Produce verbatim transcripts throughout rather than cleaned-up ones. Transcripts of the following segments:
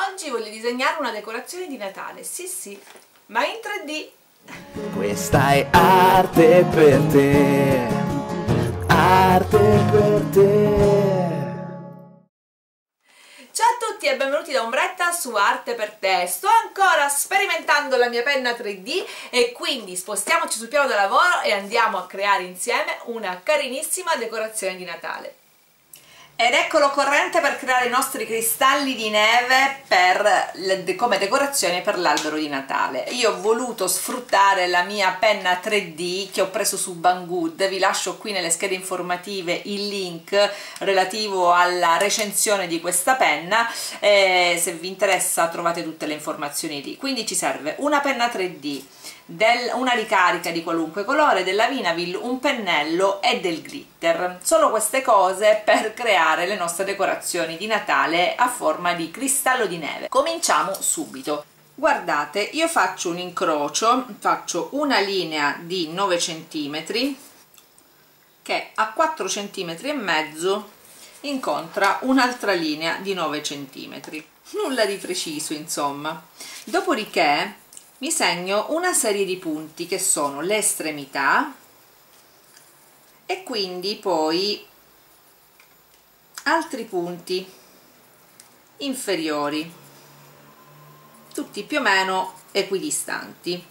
Oggi voglio disegnare una decorazione di Natale, sì sì, ma in tre D. Questa è arte per te, arte per te. Ciao a tutti e benvenuti da Ombretta su Arte per te. Sto ancora sperimentando la mia penna tre D e quindi spostiamoci sul piano da lavoro e andiamo a creare insieme una carinissima decorazione di Natale. Ed ecco l'occorrente per creare i nostri cristalli di neve per le, come decorazione per l'albero di Natale. Io ho voluto sfruttare la mia penna tre D che ho preso su Banggood. Vi lascio qui nelle schede informative il link relativo alla recensione di questa penna, e se vi interessa trovate tutte le informazioni lì. Quindi ci serve una penna tre D, Del, una ricarica di qualunque colore, della Vinaville, un pennello e del glitter. Solo queste cose per creare le nostre decorazioni di Natale a forma di cristallo di neve. Cominciamo subito. Guardate, io faccio un incrocio, faccio una linea di nove centimetri che a quattro centimetri e mezzo incontra un'altra linea di nove centimetri. Nulla di preciso, insomma. Dopodiché mi segno una serie di punti che sono le estremità e quindi poi altri punti inferiori, tutti più o meno equidistanti.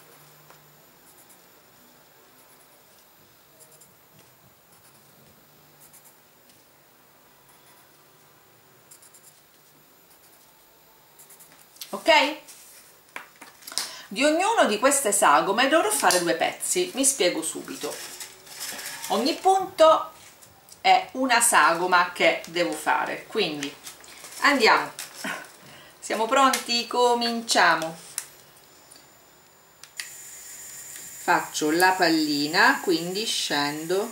Ok? Di ognuno di queste sagome dovrò fare due pezzi, mi spiego subito. Ogni punto è una sagoma che devo fare, quindi andiamo, siamo pronti? Cominciamo. Faccio la pallina, quindi scendo,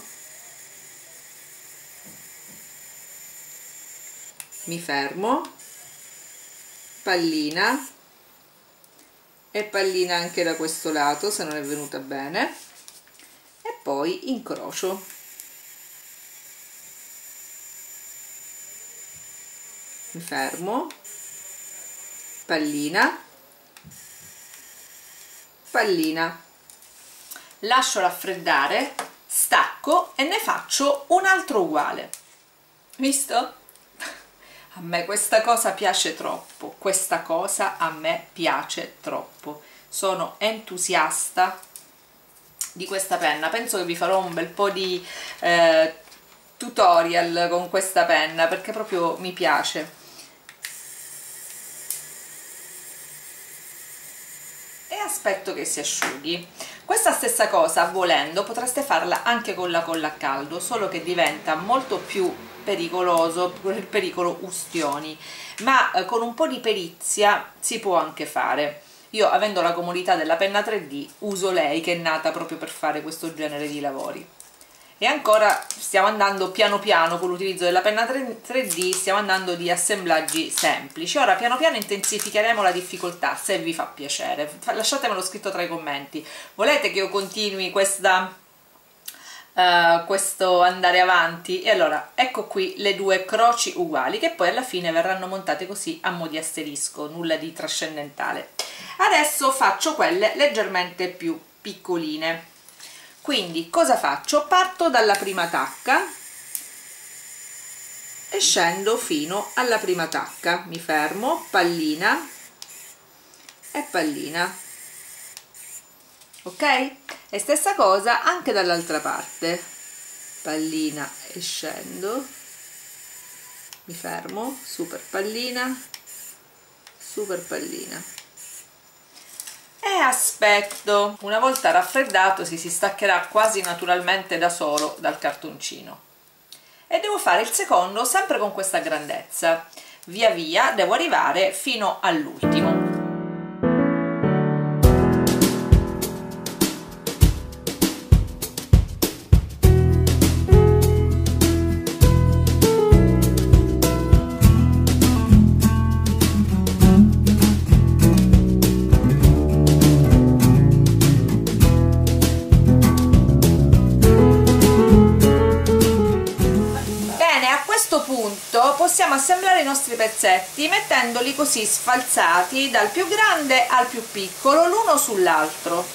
mi fermo, pallina e pallina anche da questo lato se non è venuta bene, e poi incrocio, mi fermo, pallina, pallina, lascio raffreddare, stacco e ne faccio un altro uguale. Visto? A me questa cosa piace troppo, questa cosa a me piace troppo, sono entusiasta di questa penna. Penso che vi farò un bel po' di eh, tutorial con questa penna perché proprio mi piace. E aspetto che si asciughi. Questa stessa cosa, volendo, potreste farla anche con la colla a caldo, solo che diventa molto più pericoloso per il pericolo ustioni, ma eh, con un po' di perizia si può anche fare. Io, avendo la comodità della penna tre D, uso lei che è nata proprio per fare questo genere di lavori. E ancora stiamo andando piano piano con l'utilizzo della penna tre D, stiamo andando di assemblaggi semplici. Ora piano piano intensificheremo la difficoltà, se vi fa piacere. Lasciatemelo scritto tra i commenti. Volete che io continui questa Uh, questo andare avanti? E allora ecco qui le due croci uguali che poi alla fine verranno montate così a mo' di asterisco, nulla di trascendentale. Adesso faccio quelle leggermente più piccoline, quindi cosa faccio? Parto dalla prima tacca e scendo fino alla prima tacca, mi fermo, pallina e pallina, ok? E stessa cosa anche dall'altra parte, pallina e scendo, mi fermo, super pallina, super pallina e aspetto. Una volta raffreddato si, si staccherà quasi naturalmente da solo dal cartoncino. E devo fare il secondo sempre con questa grandezza, via via devo arrivare fino all'ultimo. possiamo assemblare i nostri pezzetti mettendoli così sfalsati dal più grande al più piccolo l'uno sull'altro.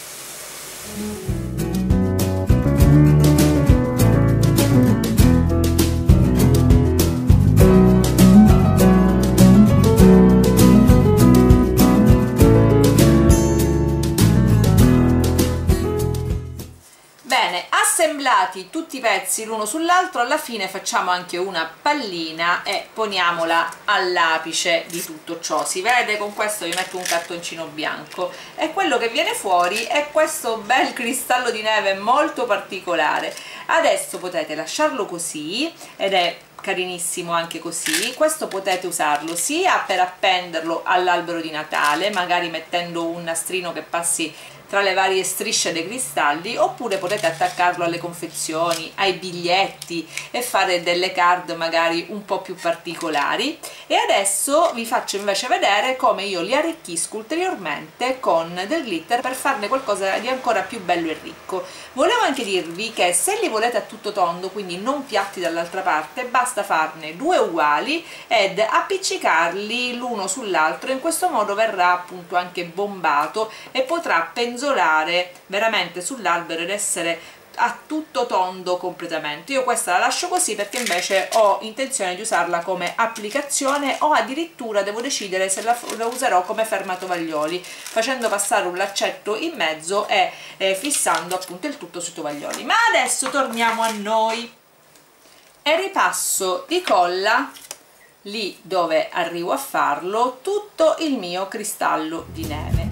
Bene, assemblati tutti i pezzi l'uno sull'altro, alla fine facciamo anche una pallina e poniamola all'apice di tutto ciò. Si vede? Con questo vi metto un cartoncino bianco e quello che viene fuori è questo bel cristallo di neve molto particolare. Adesso potete lasciarlo così ed è carinissimo anche così. Questo potete usarlo sia per appenderlo all'albero di Natale, magari mettendo un nastrino che passi tra le varie strisce dei cristalli, oppure potete attaccarlo alle confezioni, ai biglietti e fare delle card magari un po' più particolari. E adesso vi faccio invece vedere come io li arricchisco ulteriormente con del glitter per farne qualcosa di ancora più bello e ricco. Volevo anche dirvi che se li volete a tutto tondo, quindi non piatti dall'altra parte, basta farne due uguali ed appiccicarli l'uno sull'altro. In questo modo verrà appunto anche bombato e potrà penzolare veramente sull'albero ed essere a tutto tondo completamente. Io questa la lascio così perché invece ho intenzione di usarla come applicazione, o addirittura devo decidere se la, la userò come fermatovaglioli, facendo passare un laccetto in mezzo e eh, fissando appunto il tutto sui tovaglioli. Ma adesso torniamo a noi e ripasso di colla lì dove arrivo a farlo tutto il mio cristallo di neve.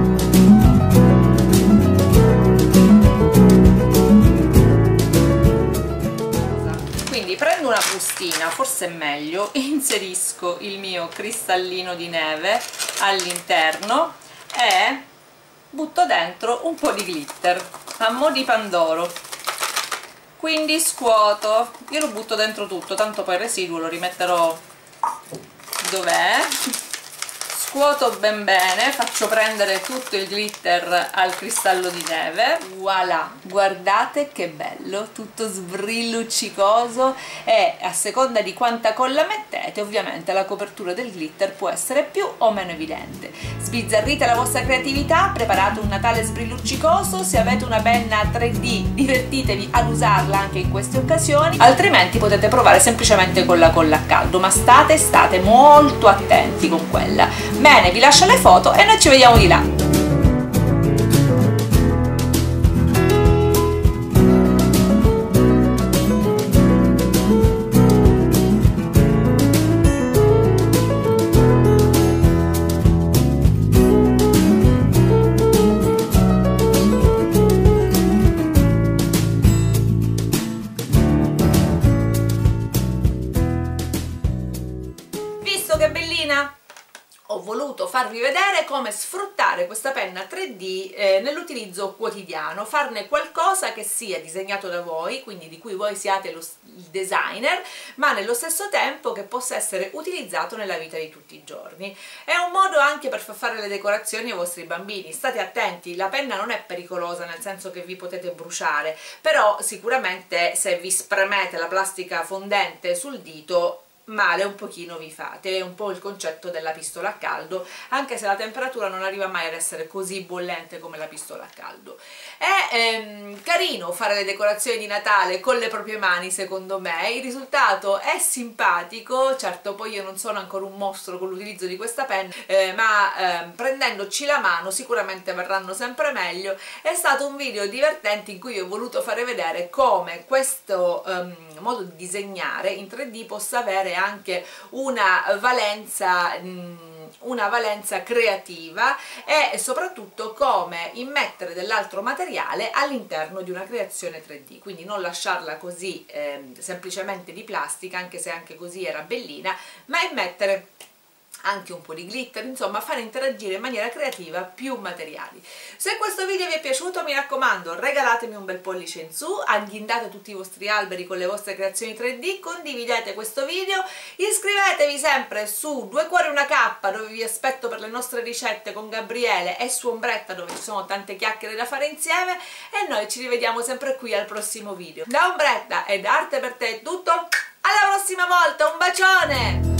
Prendo una bustina, forse è meglio, inserisco il mio cristallino di neve all'interno e butto dentro un po' di glitter a mo' di pandoro. Quindi scuoto, io lo butto dentro tutto, tanto poi il residuo lo rimetterò dov'è. Scuoto ben bene, faccio prendere tutto il glitter al cristallo di neve, voilà, guardate che bello, tutto sbrilluccicoso, e a seconda di quanta colla mettete ovviamente la copertura del glitter può essere più o meno evidente. Sbizzarrite la vostra creatività, preparate un Natale sbrilluccicoso, se avete una penna tre D divertitevi ad usarla anche in queste occasioni, altrimenti potete provare semplicemente con la colla a caldo, ma state, state molto attenti con quella. Bene, vi lascio le foto e noi ci vediamo di là. Visto che bellina? Ho voluto farvi vedere come sfruttare questa penna tre D eh, nell'utilizzo quotidiano, farne qualcosa che sia disegnato da voi, quindi di cui voi siate lo, il designer, ma nello stesso tempo che possa essere utilizzato nella vita di tutti i giorni. È un modo anche per far fare le decorazioni ai vostri bambini. State attenti, la penna non è pericolosa nel senso che vi potete bruciare, però sicuramente se vi spremete la plastica fondente sul dito male un pochino vi fate. È un po' il concetto della pistola a caldo, anche se la temperatura non arriva mai ad essere così bollente come la pistola a caldo. È ehm, carino fare le decorazioni di Natale con le proprie mani, secondo me il risultato è simpatico. Certo, poi io non sono ancora un mostro con l'utilizzo di questa penna, eh, ma eh, prendendoci la mano sicuramente verranno sempre meglio. È stato un video divertente in cui ho voluto fare vedere come questo um, modo di disegnare in tre D possa avere anche una valenza una valenza creativa, e soprattutto come immettere dell'altro materiale all'interno di una creazione tre D, quindi non lasciarla così eh, semplicemente di plastica, anche se anche così era bellina, ma immettere anche un po' di glitter, insomma fare interagire in maniera creativa più materiali. Se questo video vi è piaciuto, mi raccomando, regalatemi un bel pollice in su, agghindate tutti i vostri alberi con le vostre creazioni tre D, condividete questo video, iscrivetevi sempre su Due Cuori Una Cappa, dove vi aspetto per le nostre ricette con Gabriele, e su Ombretta, dove ci sono tante chiacchiere da fare insieme, e noi ci rivediamo sempre qui al prossimo video. Da Ombretta e da Arte per Te è tutto, alla alla prossima volta, un bacione!